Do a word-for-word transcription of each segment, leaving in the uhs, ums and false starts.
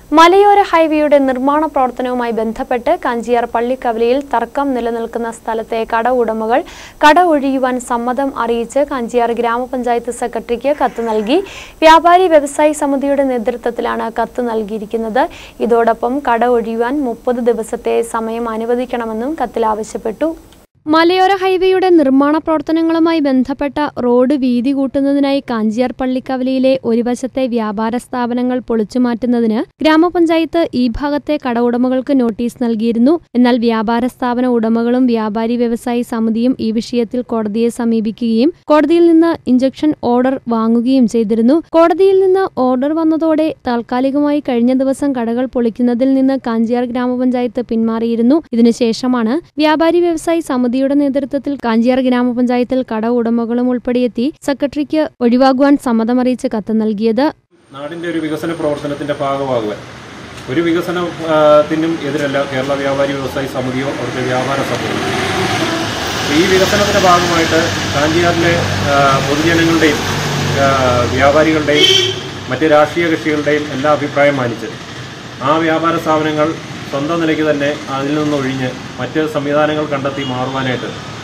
മലയോര ഹൈവേയുടെ നിർമ്മാണ പ്രവർത്തനവുമായി ബന്ധപ്പെട്ട് കാഞ്ചിയാർ പള്ളിക്കവലയിൽ തർക്കം നിലനിൽക്കുന്ന സ്ഥലത്തെ കട ഉടമകൾ കട ഒഴിയുവാൻ സമ്മതം അറിയിച്ച് കാഞ്ചിയാർ ഗ്രാമപഞ്ചായത്ത് സെക്രട്ടറിക്ക് കത്ത് നൽകി. വ്യാപാരി വ്യവസായി സമിതിയുടെ നേതൃത്വത്തിലാണ് കത്ത് നൽകിയിരിക്കുന്നത്. ഇതോടൊപ്പം കട ഒഴിയുവാൻ മുപ്പത് ദിവസത്തെ സമയം അനുവദിക്കണമെന്നും കത്തിൽ ആവശ്യപ്പെട്ടു. മലയോര ഹൈവേയുടെ നിർമ്മാണ പ്രവർത്തനങ്ങളുമായി ബന്ധപ്പെട്ട റോഡ് വീതി കൂട്ടുന്നതിനായി കാഞ്ചിയാർ പള്ളിക്കവലയിലെ ഒരു വശത്തെ വ്യാപാര സ്ഥാപനങ്ങൾ പൊളിച്ചുമാറ്റുന്നതിന് ഗ്രാമപഞ്ചായത്ത് ഈ ഭാഗത്തെ കട ഉടമകൾക്ക് നോട്ടീസ് നൽകിയിരുന്നു. എന്നാൽ വ്യാപാര സ്ഥാപന ഉടമകളും വ്യാപാരി വ്യവസായി സമിതിയും ഈ വിഷയത്തിൽ കോടതിയെ സമീപിക്കുകയും കോടതിയിൽ നിന്ന് ഇഞ്ചക്ഷൻ ഓർഡർ വാങ്ങുകയും ചെയ്തിരുന്നു. കോടതിയിൽ നിന്ന് ഓർഡർ വന്നതോടെ താൽക്കാലികമായി കഴിഞ്ഞ ദിവസം കടകൾ പൊളിക്കുന്നതിൽ നിന്ന് കാഞ്ചിയാർ ഗ്രാമപഞ്ചായത്ത് പിന്മാറിയിരുന്നു. ഇതിനുശേഷമാണ് വ്യാപാരി വ്യവസായി സമിതി യുടെ നേതൃത്വത്തിൽ കാഞ്ചിയാർ ഗ്രാമപഞ്ചായത്തിൽ കട ഉടമകളും ഉൾപ്പെടെയെത്തി സെക്രട്ടറിക്ക് ഒഴിവാകുവാൻ സമ്മതമറിയിച്ച് കത്ത് നൽകിയത്. നാടിന്റെ ഒരു വികസന പ്രവർത്തനത്തിന്റെ ഭാഗമാകുവാൻ ഒരു വികസനത്തിനും എതിരല്ല കേരള വ്യാപാരി വ്യവസായി സമിതിയോ അവിടുത്തെ വ്യാപാര സമിതിയോ. ഈ വികസനത്തിന്റെ ഭാഗമായിട്ട് കാഞ്ചിയാറിലെ പൊതുജനങ്ങളുടെയും വ്യാപാരികളുടെയും മറ്റ് രാഷ്ട്രീയ കക്ഷികളുടെയും എല്ലാ അഭിപ്രായം മാനിച്ച് ആ വ്യാപാര സ്ഥാപനങ്ങൾ സ്വന്തം നിലയ്ക്ക് തന്നെ അതിൽ നിന്നൊഴിഞ്ഞ് മറ്റ് സംവിധാനങ്ങൾ കണ്ടെത്തി മാറുവാനായിട്ട്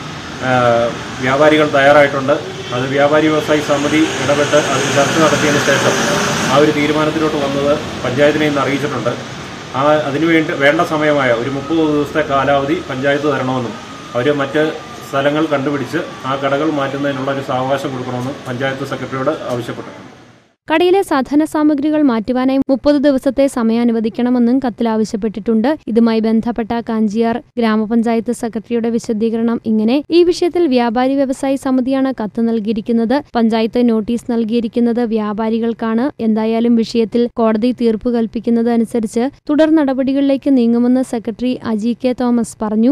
വ്യാപാരികൾ തയ്യാറായിട്ടുണ്ട്. അത് വ്യാപാരി വ്യവസായി സമിതി ഇടപെട്ട് അതിന് ചർച്ച നടത്തിയതിന് ശേഷം ആ ഒരു തീരുമാനത്തിലോട്ട് വന്നത് പഞ്ചായത്തിനെ ഇന്ന് അറിയിച്ചിട്ടുണ്ട്. ആ അതിനുവേണ്ടി വേണ്ട സമയമായ ഒരു മുപ്പത് ദിവസത്തെ കാലാവധി പഞ്ചായത്ത് തരണമെന്നും അവർ മറ്റ് സ്ഥലങ്ങൾ കണ്ടുപിടിച്ച് ആ കടകൾ മാറ്റുന്നതിനുള്ള ഒരു സാവകാശം കൊടുക്കണമെന്നും പഞ്ചായത്ത് സെക്രട്ടറിയോട് ആവശ്യപ്പെട്ടിട്ടുണ്ട്. കടയിലെ സാധന സാമഗ്രികൾ മാറ്റുവാനായി മുപ്പത് ദിവസത്തെ സമയം അനുവദിക്കണമെന്നും കത്തിൽ ആവശ്യപ്പെട്ടിട്ടുണ്ട്. ഇതുമായി ബന്ധപ്പെട്ട കാഞ്ചിയാർ ഗ്രാമപഞ്ചായത്ത് സെക്രട്ടറിയുടെ വിശദീകരണം ഇങ്ങനെ: ഈ വിഷയത്തിൽ വ്യാപാരി വ്യവസായി സമിതിയാണ് കത്ത് നൽകിയിരിക്കുന്നത്. പഞ്ചായത്ത് നോട്ടീസ് നൽകിയിരിക്കുന്നത് വ്യാപാരികൾക്കാണ്. എന്തായാലും വിഷയത്തിൽ കോടതി തീർപ്പ് കൽപ്പിക്കുന്നത് അനുസരിച്ച് തുടർ നടപടികളിലേക്ക് നീങ്ങുമെന്ന് സെക്രട്ടറി അജി കെ തോമസ് പറഞ്ഞു.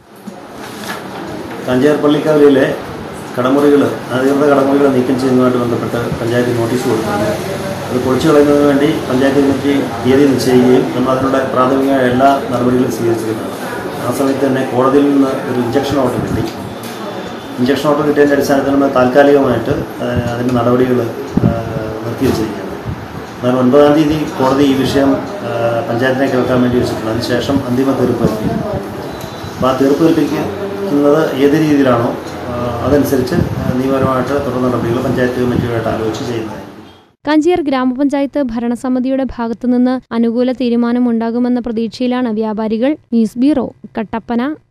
കാഞ്ചിയാർ പള്ളിക്കവലയിലെ കടമുറികൾ അധികൃത കടമുറികൾ നീക്കം ചെയ്യുന്നതുമായിട്ട് ബന്ധപ്പെട്ട് പഞ്ചായത്ത് നോട്ടീസ് കൊടുക്കുന്നത് അത് പൊളിച്ചു കളയുന്നതിന് വേണ്ടി പഞ്ചായത്ത് കമ്മിറ്റി തീയതി നിശ്ചയിക്കുകയും നമ്മൾ അതിനുള്ള പ്രാഥമികമായ എല്ലാ നടപടികളും സ്വീകരിച്ചിരുന്നതാണ്. ആ സമയത്ത് തന്നെ കോടതിയിൽ നിന്ന് ഒരു ഇഞ്ചക്ഷൻ ഓർഡർ കിട്ടി. ഇഞ്ചക്ഷൻ ഓർഡർ കിട്ടിയതിൻ്റെ അടിസ്ഥാനത്തിൽ നമ്മൾ താൽക്കാലികമായിട്ട് അതിൻ്റെ നടപടികൾ നിർത്തിവെച്ചിരിക്കുകയാണ്. എന്നാൽ ഒൻപതാം തീയതി കോടതി ഈ വിഷയം പഞ്ചായത്തിനെ കേൾക്കാൻ വേണ്ടി വെച്ചിട്ടുണ്ട്. അതിനുശേഷം അന്തിമ തീർപ്പ് കൽപ്പിക്കും. അപ്പോൾ ആ തീർപ്പ് കൽപ്പിക്കുന്നത് ഏത് രീതിയിലാണോ അതനുസരിച്ച് നിയമപരമായിട്ട് തുടർ നടപടികൾ പഞ്ചായത്ത് കമ്മിറ്റിയുമായിട്ട് ആലോചിച്ച് ചെയ്യുന്നതായിരിക്കും. കാഞ്ചിയാർ ഗ്രാമപഞ്ചായത്ത് ഭരണസമിതിയുടെ ഭാഗത്തുനിന്ന് അനുകൂല തീരുമാനമുണ്ടാകുമെന്ന പ്രതീക്ഷയിലാണ് വ്യാപാരികൾ. News bureau, Kattappana.